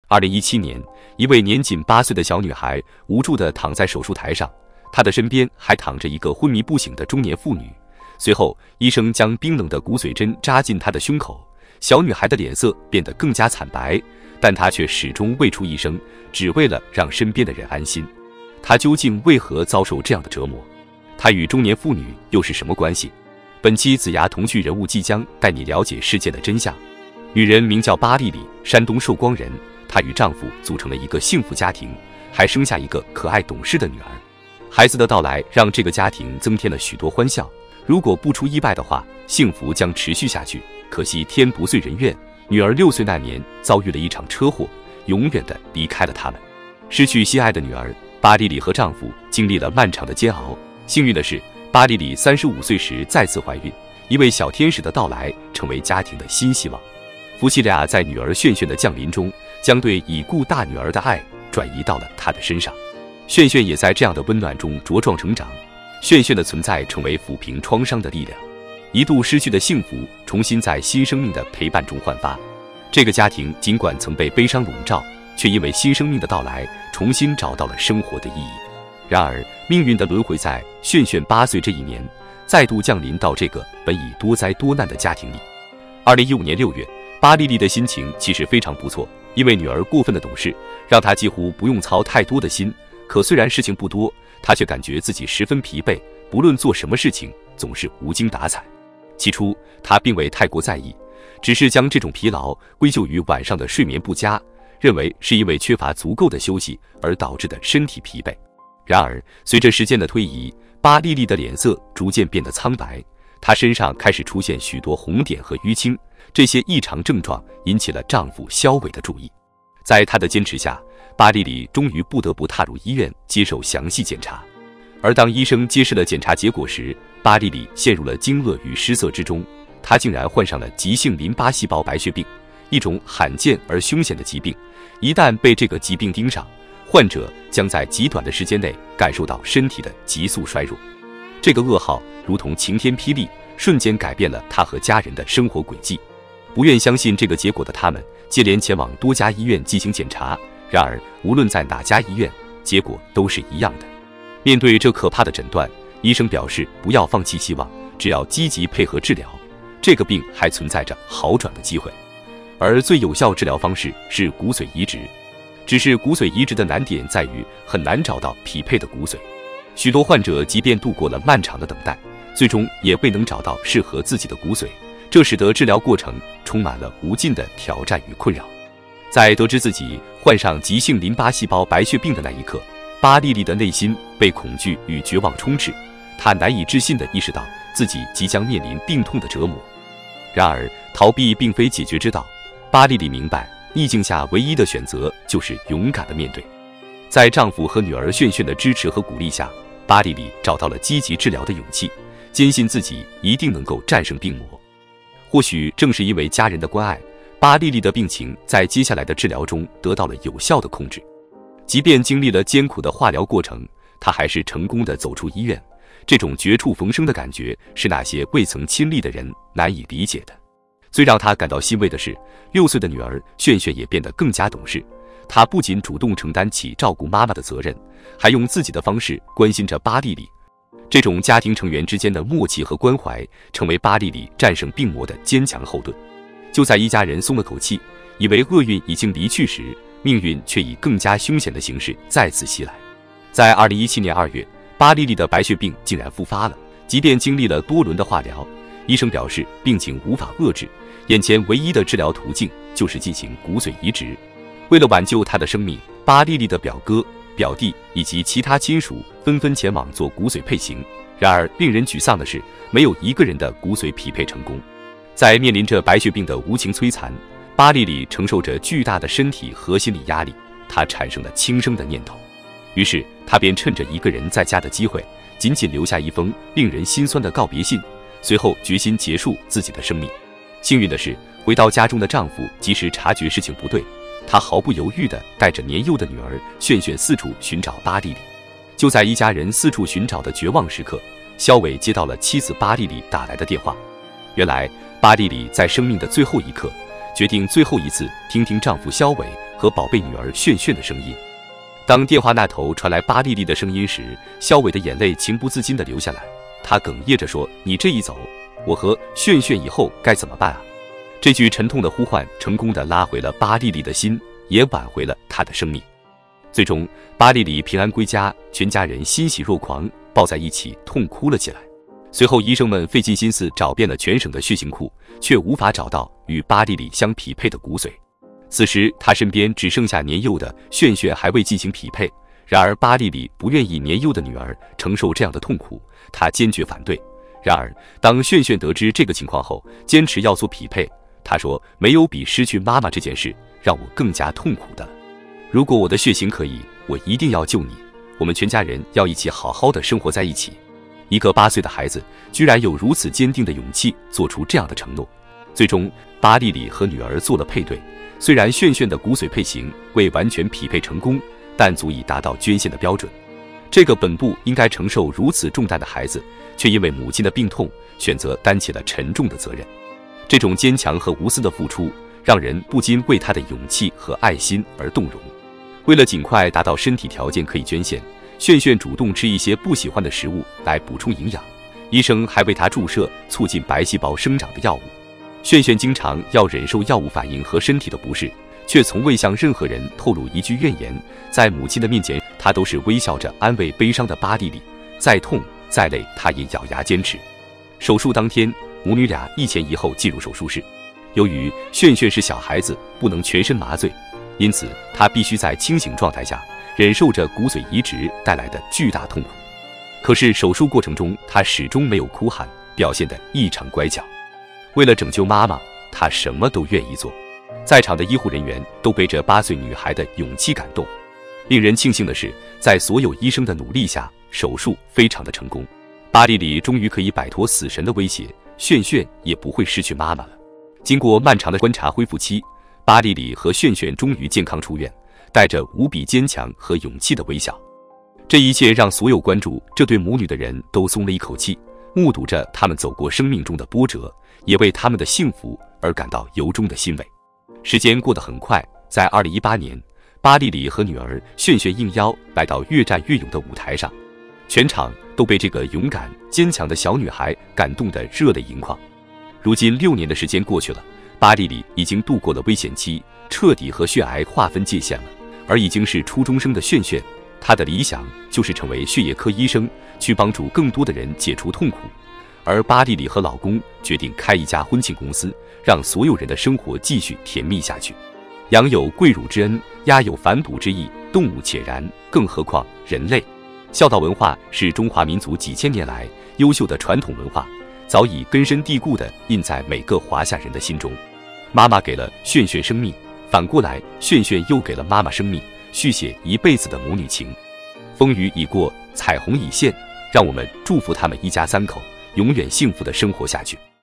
2017年，一位年仅8岁的小女孩无助地躺在手术台上，她的身边还躺着一个昏迷不醒的中年妇女。随后，医生将冰冷的骨髓针扎进她的胸口，小女孩的脸色变得更加惨白，但她却始终未出一声，只为了让身边的人安心。她究竟为何遭受这样的折磨？她与中年妇女又是什么关系？本期子牙童趣人物即将带你了解事件的真相。女人名叫巴丽丽，山东寿光人。她与丈夫组成了一个幸福家庭，还生下一个可爱懂事的女儿。孩子的到来让这个家庭增添了许多欢笑。如果不出意外的话，幸福将持续下去。可惜天不遂人愿，女儿6岁那年遭遇了一场车祸，永远的离开了他们。失去心爱的女儿，巴丽丽和丈夫经历了漫长的煎熬。幸运的是，巴丽丽35岁时再次怀孕，一位小天使的到来成为家庭的新希望。夫妻俩在女儿炫炫的降临中，将对已故大女儿的爱转移到了她的身上。炫炫也在这样的温暖中茁壮成长。炫炫的存在成为抚平创伤的力量，一度失去的幸福重新在新生命的陪伴中焕发。这个家庭尽管曾被悲伤笼罩，却因为新生命的到来重新找到了生活的意义。然而命运的轮回在炫炫8岁这一年再度降临到这个本已多灾多难的家庭里。2015年6月，巴丽丽的心情其实非常不错，因为女儿过分的懂事，让她几乎不用操太多的心。可虽然事情不多，她却感觉自己十分疲惫，不论做什么事情总是无精打采。起初她并未太过在意，只是将这种疲劳归咎于晚上的睡眠不佳，认为是因为缺乏足够的休息而导致的身体疲惫。然而随着时间的推移，巴丽丽的脸色逐渐变得苍白，她身上开始出现许多红点和淤青，这些异常症状引起了丈夫肖伟的注意。在他的坚持下，巴丽丽终于不得不踏入医院接受详细检查。而当医生揭示了检查结果时，巴丽丽陷入了惊愕与失色之中。她竟然患上了急性淋巴细胞白血病，一种罕见而凶险的疾病。一旦被这个疾病盯上，患者将在极短的时间内感受到身体的急速衰弱。这个噩耗如同晴天霹雳，瞬间改变了她和家人的生活轨迹。不愿相信这个结果的他们接连前往多家医院进行检查，然而无论在哪家医院，结果都是一样的。面对这可怕的诊断，医生表示不要放弃希望，只要积极配合治疗，这个病还存在着好转的机会。而最有效治疗方式是骨髓移植，只是骨髓移植的难点在于很难找到匹配的骨髓。许多患者即便度过了漫长的等待，最终也未能找到适合自己的骨髓，这使得治疗过程充满了无尽的挑战与困扰。在得知自己患上急性淋巴细胞白血病的那一刻，巴丽丽的内心被恐惧与绝望充斥，她难以置信地意识到自己即将面临病痛的折磨。然而逃避并非解决之道，巴丽丽明白逆境下唯一的选择就是勇敢地面对。在丈夫和女儿炫炫的支持和鼓励下，巴丽丽找到了积极治疗的勇气，坚信自己一定能够战胜病魔。或许正是因为家人的关爱，巴丽丽的病情在接下来的治疗中得到了有效的控制。即便经历了艰苦的化疗过程，她还是成功地走出医院。这种绝处逢生的感觉是那些未曾亲历的人难以理解的。最让她感到欣慰的是，6岁的女儿炫炫也变得更加懂事。她不仅主动承担起照顾妈妈的责任，还用自己的方式关心着巴丽丽。这种家庭成员之间的默契和关怀，成为巴丽丽战胜病魔的坚强后盾。就在一家人松了口气，以为厄运已经离去时，命运却以更加凶险的形式再次袭来。在2017年2月，巴丽丽的白血病竟然复发了。即便经历了多轮的化疗，医生表示病情无法遏制，眼前唯一的治疗途径就是进行骨髓移植。为了挽救她的生命，巴丽丽的表哥、表弟以及其他亲属纷纷前往做骨髓配型。然而令人沮丧的是，没有一个人的骨髓匹配成功。在面临着白血病的无情摧残，巴丽丽承受着巨大的身体和心理压力，她产生了轻生的念头。于是她便趁着一个人在家的机会，仅仅留下一封令人心酸的告别信，随后决心结束自己的生命。幸运的是，回到家中的丈夫及时察觉事情不对，他毫不犹豫地带着年幼的女儿炫炫四处寻找巴丽丽。就在一家人四处寻找的绝望时刻，肖伟接到了妻子巴丽丽打来的电话。原来巴丽丽在生命的最后一刻，决定最后一次听听丈夫肖伟和宝贝女儿炫炫的声音。当电话那头传来巴丽丽的声音时，肖伟的眼泪情不自禁地流下来。他哽咽着说：“你这一走，我和炫炫以后该怎么办啊？”这句沉痛的呼唤成功地拉回了巴丽丽的心，也挽回了她的生命。最终，巴丽丽平安归家，全家人欣喜若狂，抱在一起痛哭了起来。随后，医生们费尽心思找遍了全省的血型库，却无法找到与巴丽丽相匹配的骨髓。此时，他身边只剩下年幼的炫炫还未进行匹配。然而，巴丽丽不愿意年幼的女儿承受这样的痛苦，她坚决反对。然而，当炫炫得知这个情况后，坚持要做匹配。他说：“没有比失去妈妈这件事让我更加痛苦的了。如果我的血型可以，我一定要救你。我们全家人要一起好好的生活在一起。”一个8岁的孩子居然有如此坚定的勇气做出这样的承诺。最终，巴丽丽和女儿做了配对。虽然炫炫的骨髓配型未完全匹配成功，但足以达到捐献的标准。这个本不应该承受如此重担的孩子，却因为母亲的病痛，选择担起了沉重的责任。这种坚强和无私的付出，让人不禁为他的勇气和爱心而动容。为了尽快达到身体条件可以捐献，炫炫主动吃一些不喜欢的食物来补充营养。医生还为他注射促进白细胞生长的药物。炫炫经常要忍受药物反应和身体的不适，却从未向任何人透露一句怨言。在母亲的面前，他都是微笑着安慰悲伤的巴丽丽，再痛再累，他也咬牙坚持。手术当天，母女俩一前一后进入手术室。由于炫炫是小孩子，不能全身麻醉，因此他必须在清醒状态下忍受着骨髓移植带来的巨大痛苦。可是手术过程中，他始终没有哭喊，表现得异常乖巧。为了拯救妈妈，他什么都愿意做。在场的医护人员都被这8岁女孩的勇气感动。令人庆幸的是，在所有医生的努力下，手术非常的成功。巴丽丽终于可以摆脱死神的威胁，炫炫也不会失去妈妈了。经过漫长的观察恢复期，巴丽丽和炫炫终于健康出院，带着无比坚强和勇气的微笑。这一切让所有关注这对母女的人都松了一口气，目睹着他们走过生命中的波折，也为他们的幸福而感到由衷的欣慰。时间过得很快，在2018年，巴丽丽和女儿炫炫应邀来到越战越勇的舞台上，全场都被这个勇敢坚强的小女孩感动得热泪盈眶。如今6年的时间过去了，巴丽丽已经度过了危险期，彻底和血癌划分界限了。而已经是初中生的炫炫，她的理想就是成为血液科医生，去帮助更多的人解除痛苦。而巴丽丽和老公决定开一家婚庆公司，让所有人的生活继续甜蜜下去。羊有跪乳之恩，鸦有反哺之意，动物且然，更何况人类。孝道文化是中华民族几千年来优秀的传统文化，早已根深蒂固地印在每个华夏人的心中。妈妈给了炫炫生命，反过来，炫炫又给了妈妈生命，续写一辈子的母女情。风雨已过，彩虹已现，让我们祝福他们一家3口永远幸福地生活下去。